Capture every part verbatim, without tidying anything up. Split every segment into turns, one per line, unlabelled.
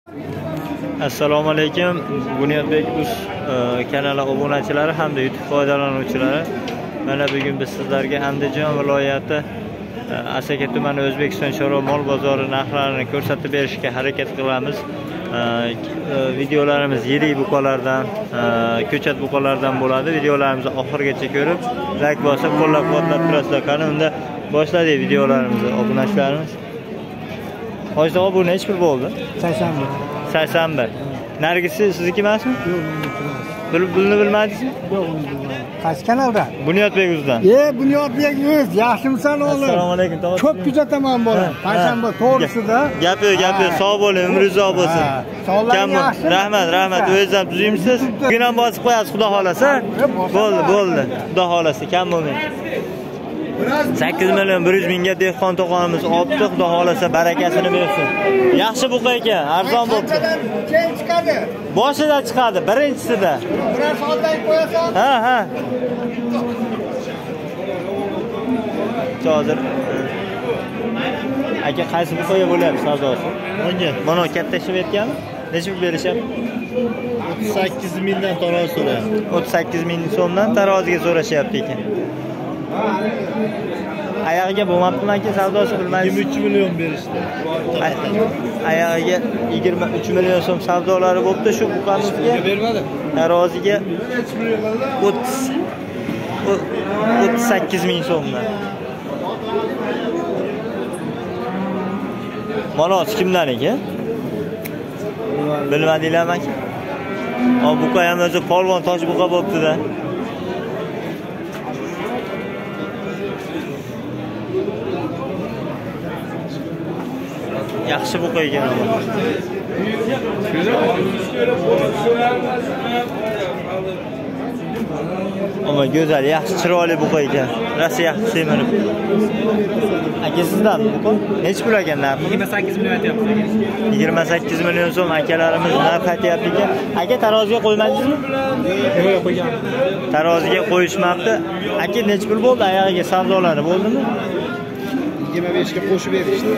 Assalomu alaykum. Bunyodbek Uz kanali obunachilari hamda YouTube foydalanuvchilari. Mana bugun biz sizlarga Andijon viloyati Asaka tumani O'zbekiston chorva mol bozori narxlarini ko'rsatib berishga harakat qilamiz. Videolarimiz yirik buqalardan, ko'chat buqalardan bo'ladi. Videolarimizni oxirigacha ko'rib, like bosib, qo'llab-quvvatlab turasizlar. Qani unda boshladik videolarimizni obunachilarimiz. Hozir bu necha pul bo'ldi?
sakson bir.
sakson bir. Nargisi sizniki emasmi?
Yo'q, meniki emas.
Buni bilmadingizmi?
Yo'q, uni bilmadim. Qaysi kanaldan?
Bunyodbek Uzdan.
E, Bunyodbek Uz, yaxshimisan o'g'lim?
Assalomu alaykum.
Ko'p kuzataman bolam. Payshanba to'g'risida.
Gap yo'q, gap yo'q. Sog' bo'ling, umringiz uzoq bo'lsin.
Sog'lik yaxshi.
Rahmat, rahmat. O'zingiz ham tuzimsiz. Bugun ham bosib qo'yasiz, xudo xolasa. Bo'ldi, bo'ldi. Xudo xolasa, kam bo'lmaydi. sakkiz million bir yuz mingga dehqon to'qonimiz olibdi, xudo xolasa barakasini bersin. Yaxshi buqa ekan, arzon bo'ldi.
Keyin chiqadi.
Boshida chiqadi, birinchisida.
Biroz soatdan qo'yasan.
Ha, ha. Hozir aka qaysi buqaga bo'lyapti savdosi?
Menga
Mana katta ishib aytganmi? Necha pul berishyapti?
o'ttiz sakkiz mingdan tarozi so'rayapti.
o'ttiz sakkiz ming so'mdan taroziga so'rashyapti ekan. Ayog'iga bo'lmabdimi aka savdosi bilmaysiz?
yigirma uch million berishdi.
Ayog'iga yigirma uch million so'm savdolari bo'libdi shu buqamizga.
Bermadi.
Taroziga o'ttiz o'ttiz sakkiz ming so'mdan. Mana kimdan ekan? Bilmadinglarmi aka? O buqa ham o'zi polvon tosh buqa bo'libdi-da. Yaxshi buqa ekan. Ama go'zal, yaxshi chiroyli buqa ekan. Rosa yaxshi semirib. Aka sizdan buqa necha pul ekan narxi?
yigirma sakkiz million aytyapti.
yigirma sakkiz million so'm akalarimiz narx aytyapti ekan. Aka taroziga qo'ymadingizmi?
Yo'q, qo'ygan.
Taroziga qo'yishmabdi. Aka necha pul bo'ldi oyog'iga savdolari bo'ldimi?
yigirma besh ga qo'shib berishdi.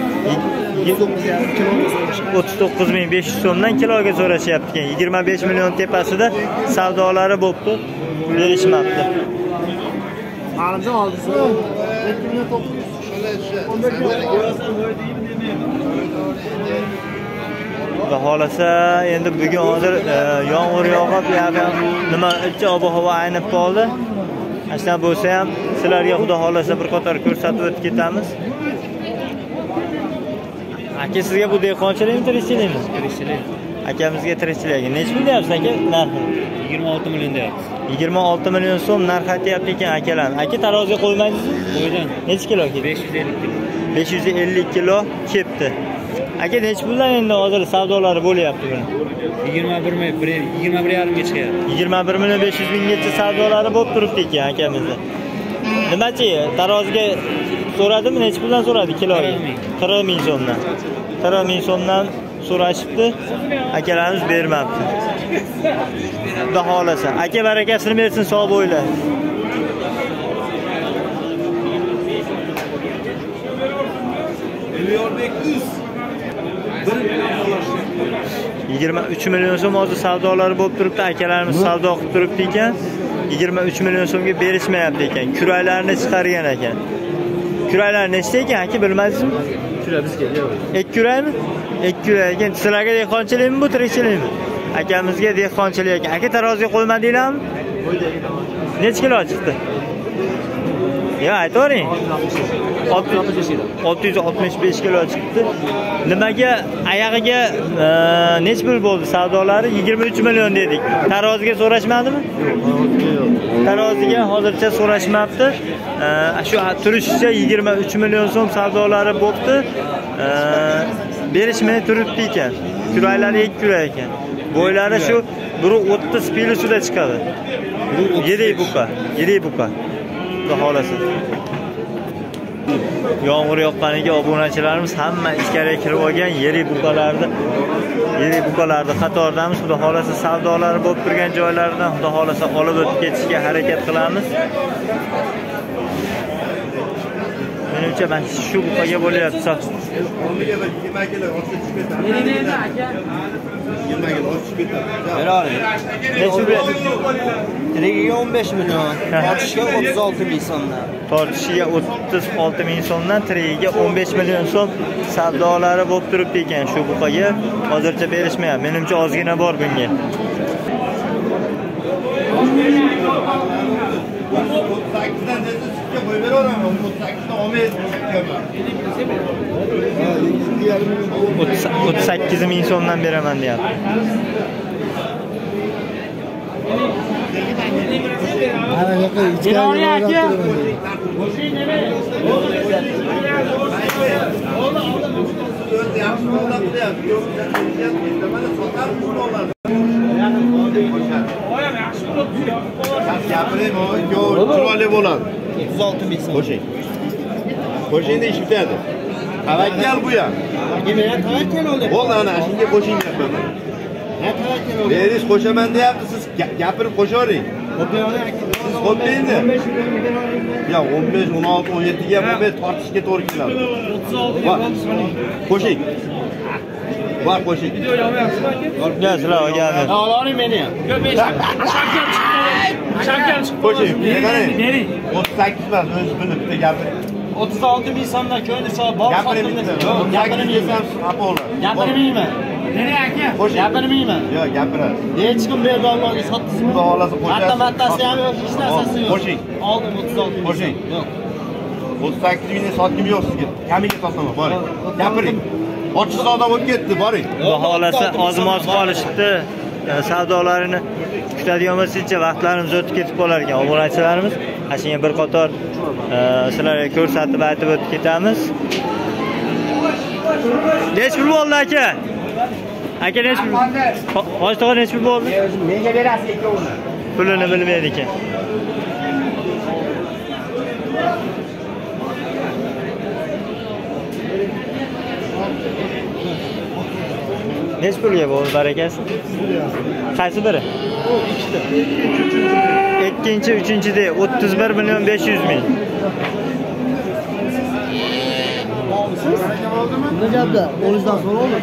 o'ttiz to'qqiz ming besh yuz so'mdan kiloga so'rashyapti ekan. yigirma besh million tepasida savdolari bo'libdi. Berishmabdi.
Halimdan oldisi ikki million to'qqiz yuz.
Va xolasa endi bugun hozir yomg'ir yog'ib, yo'q nima ichi ob-havo aynib qoldi. Ashna bo'lsa ham sizlarga xudo xolasa bir qator ko'rsatib o'tib ketamiz. Aka sizga bu dehqonchilikmi, tirikchilikmi?
Tirikchilik.
Akamizga tirikchilik. Necha pul deyapsiz aka narxi?
yigirma olti million deyapti.
yigirma olti million so'm narx aytyapti ekan akalar. Aka taroziga qo'ymaysizmi?
Qo'ygan.
Necha kilo keldi?
besh yuz ellik kilo.
besh yuz ellik kilo kelibdi. Aka necha puldan endi hozir savdolari bo'lyapti buni?
yigirma bir ming, yigirma bir yarim ga chiqadi.
yigirma bir million besh yuz minggacha savdolari bo'lib turibdi ekan akamizni. Nimachi taroziga so'radimi? Necha puldan so'radi kiloga? qirq ming so'mdan. qirq ming so'mdan so'rashibdi. Akalarimiz bermabdi. Xudo xolasa. Aka barakasini bersin, sog' bo'linglar.
Bunyodbek Uz.
yigirma uch million so'm hozir savdolari bo'lib turibdi. Akalarimiz savdo qilib turibdi ekan. yigirma uch million so'mga berishmayapti ekan. Kuraylarni chiqargan ekan. Kuraylar nechta ekan aka bilmaysizmi?
Kuray bizga yo'q.
ikki kuraymi? ikki kuray ekan. Sizlarga dehqonchilikmi bu, tirikchilikmi? Akamizga dehqonchilik ekan. Aka taroziga qo'ymadinglarmi? Necha kilo chiqdi? Ya aytavering. olti yuz oltmish besh kilo chiqdi. Nimaga oyog'iga necha pul bo'ldi savdolari? yigirma uch million dedik. Taroziga so'rashmadimi? Taroziga hozircha so'rashmabdi. Shu turishicha yigirma uch million so'm savdolari bo'libdi. Berishmay turibdi ekan. Kuraylari ikki kuray ekan. Bo'ylari shu biri o'ttiz plyusida chiqadi. Yirik buqa, yirik buqa. Xudo xolasa. Yomg'ir yoqqaniga obunachilarimiz hamma ichkariga kirib olgan yirik buqalarni, yirik buqalarni qatoridamiz. Xudo xolasa savdolari bo'lib turgan joylardan xudo xolasa olib o'tib ketishga harakat qilamiz. Menimcha men shu buqaga bo'lyapti.
Berari.
Necha pul?
Tirigiga o'n besh million, tortishiga o'ttiz olti ming so'mdan.
Tortishiga o'ttiz olti ming so'mdan, tirigiga o'n besh million so'm savdolari bo'lib turibdi ekan shu buqaga. Hozircha berishmayapti. Menimcha ozgina bor bunga. o'ttiz sakkiz ming so'mdan beraman deyapti.
Ana yo'q, ichkariga aka.
Chiroyli bo'ladi.
o'ttiz olti ming so'm.
Qo'shing. Qo'shingda ish bitadi. Tavakkal bu ham.
Nima ya tavakkal oldi?
Bo'ldi ana shunga qo'shing gapaman.
Ha tavakkal oldi.
Berish qo'shaman deyapti, siz gapirib qo'shavering. Siz qo'ymaydi. Ya o'n besh, o'n olti, o'n yetti ga bo'lmay tortishga to'g'ri keladi.
o'ttiz olti
Bor. Qo'shing. Bor qo'shing.
Ya sizlar olganmi?
Oling meni ham.
Qo'shing. Qarang. o'ttiz sakkiz emas, o'zi bilib bitta gapiring.
o'ttiz olti ming so'mdan ko'ngli sog' bor
Gapiring bitta. Gapirmayman, xafa bo'ladi.
Gapirmayman. Neri aka? Gapirmayman.
Yo'q, gapiradi.
Hech kim berdi Allohga sotdingizmi?
Xudo xolasa qo'shasiz.
Hatta mattasi ham yo'q, hech narsasi yo'q.
Qo'shing.
Oldim o'ttiz olti ming.
Qo'shing.
Yo'q.
o'ttiz sakkiz mingdan sotgim yo'q sizga. Kamiga sotaman, boring. Gapiring. Ochiq savdo bo'lib ketdi, boring.
Baholasa ozmoz qolishibdi. Savdolarini kutadigan bo'lsa, vaqtlarimiz o'tib ketib qolar ekan. Obunachilarimiz ashunga bir qator sizlarga ko'rsatib aytib o'tib ketamiz. Nech pul bo'ldi aka? Aka nech pul? Boshlig'i nech pul bo'ldi?
Menga berasiz ikkovini.
Pulini bilmaydi ekan. Nech pulga bo'ldi barakasi? Qaysi biri? Ikkinchi, uchinchida o'ttiz bir million besh yuz ming.
Nima gapda? O'zingizdan so'raymi?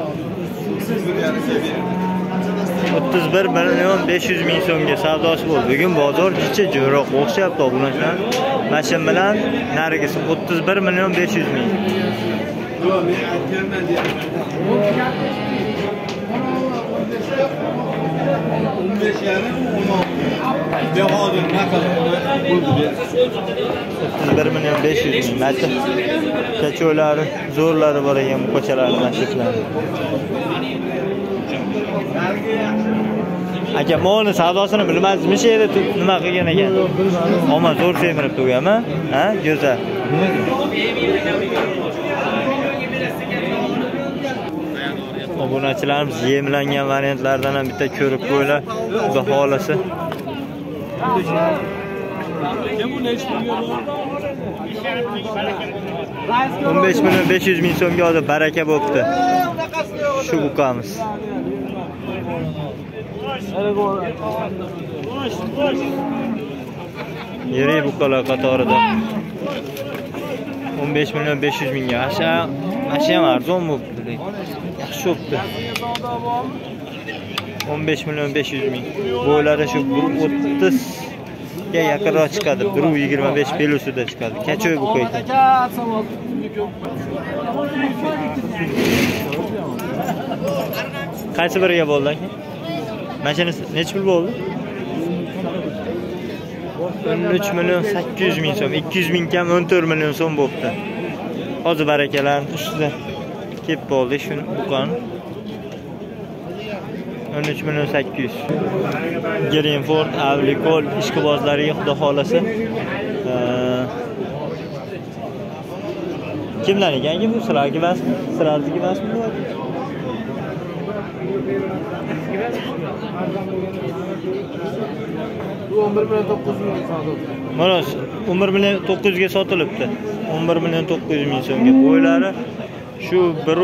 o'ttiz bir million besh yuz ming so'mga savdosi bo'ldi. Bugun bozor jicha jo'roq o'xshayapti obunachilar. Mashin bilan narigisi o'ttiz bir million besh yuz ming.
o'n besh yarim, o'n olti. Behodir naqd bo'ldi.
o'ttiz bir million besh yuz ming. Mana kacho'lari, zo'rlari bor ekan bu ko'chalarning masjidlari. Aka, mo'ni savdosini bilmadingizmi? Shu yerda nima qilgan ekan? Omon zo'r semirib turganmi? Ha, go'zal. Obunachilarimiz yemlangan variantlardan ham bitta ko'rib qo'ylar. Xudo xolasa. o'n besh million besh yuz ming so'mga hozir baraka bo'libdi. Shu buqamiz. Yirik buqalar qatorida. o'n besh million besh yuz mingga. Asha, asha ham arzon bo'libdi. Yaxshi bo'libdi. o'n besh million besh yuz ming. Bo'ylari shu o'ttiz ga yaqinroq chiqadi. bir yigirma besh pelosida chiqadi. Kachoy buqa ekan. Qaysi biriga bo'ldi aka? Mashinasi necha pul bo'ldi? o'n uch million sakkiz yuz ming so'm. ikki yuz ming kam o'n to'rt million so'm bo'libdi. Hozir barakalarning ustida kelib bo'ldi shu buqani. o'n uch million sakkiz yuz. Greenford, Avlikol ishqibozlariga xudo xolasa. Kimlar ekan bu? Sizlarga emasmi? Sizlarga emasmi?
o'n bir million to'qqiz yuz ming savdo.
Mana o'n bir million to'qqiz yuz ga sotilibdi. o'n bir million to'qqiz yuz ming so'mga. Bo'ylari shu bir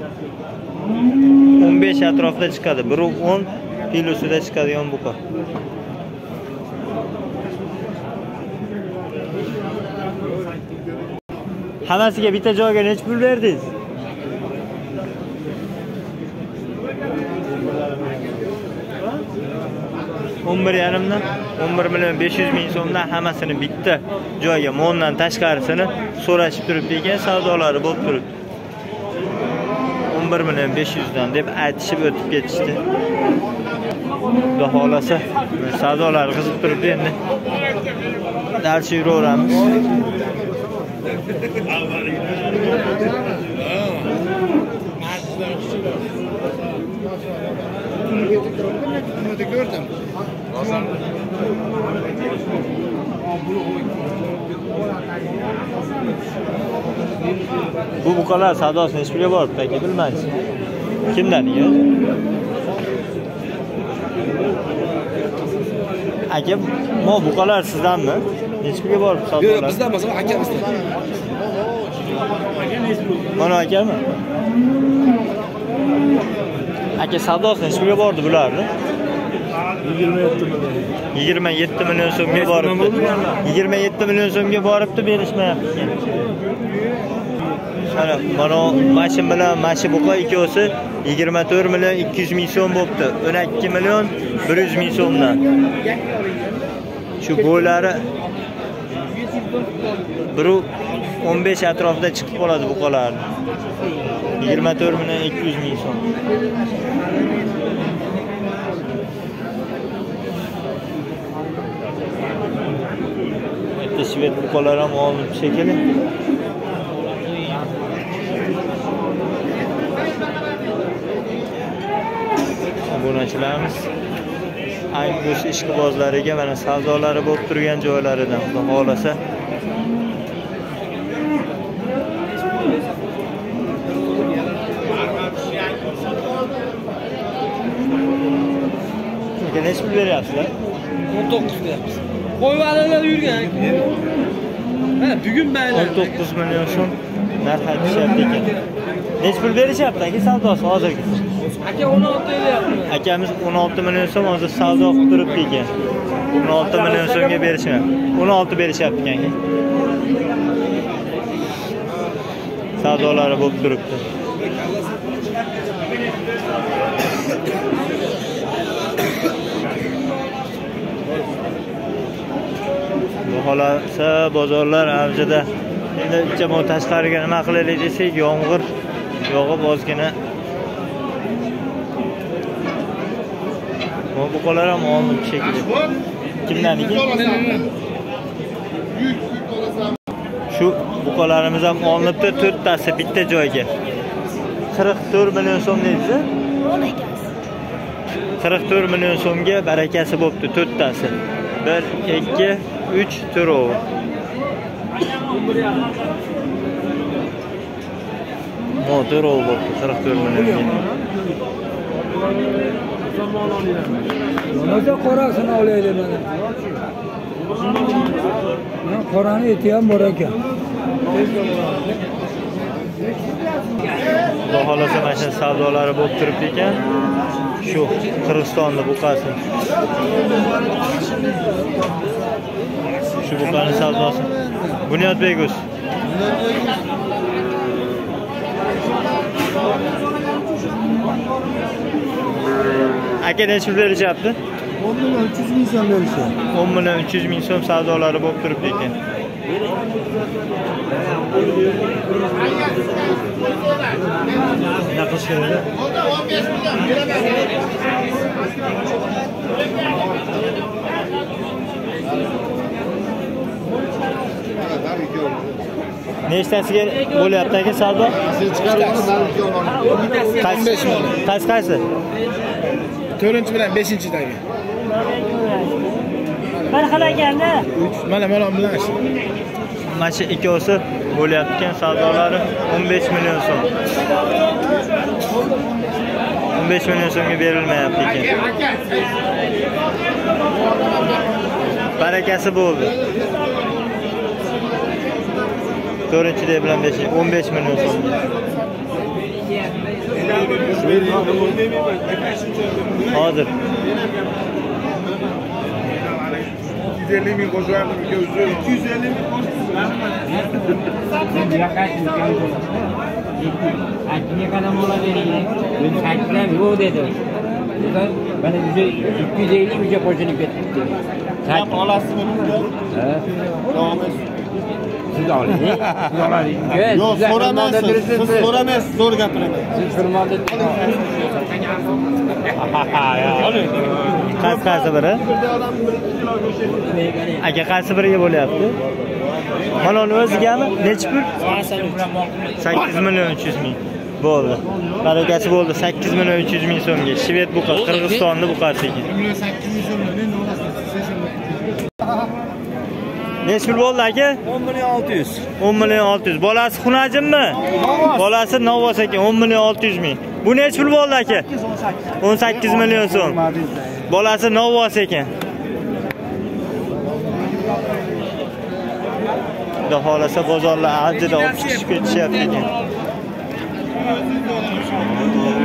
o'n besh atrofida chiqadi. bir o'n kilosida chiqadigan buqa. Hammasiga bitta joyga necha pul berdingiz? o'n bir yarimdan o'n bir million besh yuz ming so'mdan hammasini bitta joyga mo'ndan tashqarisini so'rashib turibdi ekan, savdolari bo'lib turibdi. o'n bir million besh yuz dan deb aytishib o'tib ketishdi. Xudo xolasa savdolar qizib turibdi, endi darcha yuraveramiz.
Gördüm.
Bu buqalar savdosini hech birga boribdi aka, bilmaysiz. Kimdan ya? Aka, mo buqalar sizdanmi? Hech birga borib savdolar.
Yo'q, bizdan emas, akamizdan.
Mana akami? Aka savdosini hech birga bordi bularni. yigirma yetti million so'mga boribdi. yigirma yetti million so'mga boribdi, berishmayapti. Mana mana mashin bilan mashi buqa ikkosi yigirma to'rt million ikki yuz ming so'm bo'libdi. o'n ikki million bir yuz ming so'mdan. Shu bo'ylari bir o'n besh atrofida chiqib qoladi buqalar. yigirma to'rt million ikki yuz ming so'm. Shved buqalar ham olib shekilli. Obunachilarimiz Angus ishqibozlariga mana savdolari bo'lib turgan joylaridan Xudo xolasa nech pul beryapsizlar?
o'n to'qqiz beryapmiz. Qo'yvalilar yurgan. Ha, bugun mayli.
o'n to'qqiz million so'm narx aytishyapti ekan. Nech pul berishyapti aka savdosi hozirgisi?
Aka o'n olti deyapti.
Akamiz o'n olti million so'm hozir savdo qilib turibdi ekan. o'n olti million so'mga berishmayapti. o'n olti berishyapti ekan. Savdolari bo'lib turibdi. Xolasa bozorlar avjida. Endi jamoat tashqariga nima qilaylik desak, yomg'ir yog'ib ozgina. Bu buqalar ham olib shekilli. Kimdaniki? Shu buqalarimiz ham olinibdi, to'rttasi bitta joyga. qirq to'rt million so'm deysiz? qirq to'rt million so'mga barakasi bo'pti to'rttasi. bir, ikki, uch turov. Mo turov bo'pti qirq to'rt million.
Nima qorasini olaylik mana. Men qorani eti ham bor ekan.
Xudo xolasa mana shu savdolari bo'lib turibdi ekan. Shu Qirg'izistonning buqasi. Shu buqaning savdosi. Bunyodbek o'z. Aka nech pul berishyapti?
o'n million uch yuz ming so'm berishyapti.
o'n million uch yuz ming so'm savdolari bo'lib turibdi ekan. Naqish kerak. Nechtasiga bo'lyapti aka savdo? Qaysi? Qaysi qaysi?
to'rtinchi bilan beshinchidagi.
Bir xil ekanda.
Mana mana bilan.
Mana shu ikkovsi bo'lyapti ekan savdolari o'n besh million so'm. o'n besh million so'mga berilmayapti ekan. Barakasi bo'ldi. to'rtinchi bilan beshinchi o'n besh million so'm. Hozir
ikki yuz ellik ming qo'shyapti, ikki yuz ellik ming
Akine kadar mola vereyim. Ben kaçtılar, yo dedi. Bana yüze, iki yüz elli yüze koşunun ketmişti.
Yap olasını bilmiyorum.
He.
Devam et.
Siz alayım. Siz alayım. Evet,
Yok
siz
soramazsın.
firmada
Siz soramazsın. Zor gapiraman.
Siz firmada
Qaysi qaysi biri? Aka qaysi biriga bo'lyapti? Mana uni o'zigami? Necha pul? sakkiz million uch yuz ming. Bo'ldi. Barakasi bo'ldi sakkiz million uch yuz ming so'mga. Shved buqa, Qirg'izistonni buqasiki.
sakkiz ming so'm. Men olasiz.
Necha pul bo'ldi aka?
o'n million olti yuz.
o'n million olti yuz. Bolasi xunajimmi? Bolasi Novvos ekan o'n million olti yuz ming. Bu necha pul bo'ldi aka? o'n sakkiz million so'm. Bolasi Novvos ekan. Xudo xolasa bozorlar anjida olib chiqib ketishyapti ekan.